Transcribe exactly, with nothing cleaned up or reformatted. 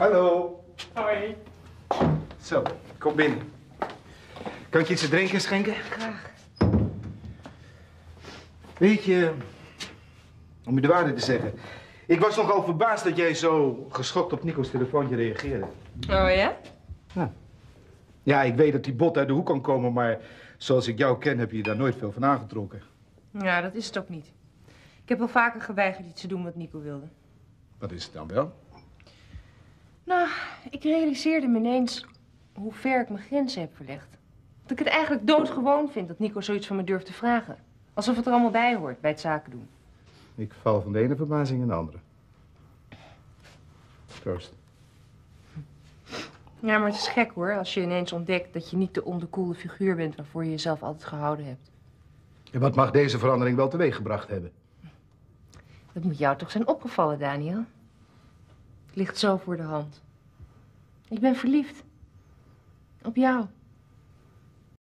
Hallo. Hoi. Zo, kom binnen. Kan ik je iets te drinken schenken? Graag. Weet je, om je de waarde te zeggen... Ik was nogal verbaasd dat jij zo geschokt op Nico's telefoontje reageerde. Oh ja? Ja. Ja, ik weet dat die bot uit de hoek kan komen, maar... zoals ik jou ken, heb je daar nooit veel van aangetrokken. Ja, dat is het ook niet. Ik heb wel vaker geweigerd iets te doen wat Nico wilde. Wat is het dan wel? Nou, ik realiseerde me ineens hoe ver ik mijn grenzen heb verlegd. Dat ik het eigenlijk doodgewoon vind dat Nico zoiets van me durft te vragen. Alsof het er allemaal bij hoort, bij het zaken doen. Ik val van de ene verbazing in de andere. Troost. Ja, maar het is gek hoor, als je ineens ontdekt dat je niet de onderkoelde figuur bent waarvoor je jezelf altijd gehouden hebt. En wat mag deze verandering wel teweeggebracht hebben? Dat moet jou toch zijn opgevallen, Daniel? Het ligt zo voor de hand. Ik ben verliefd. Op jou.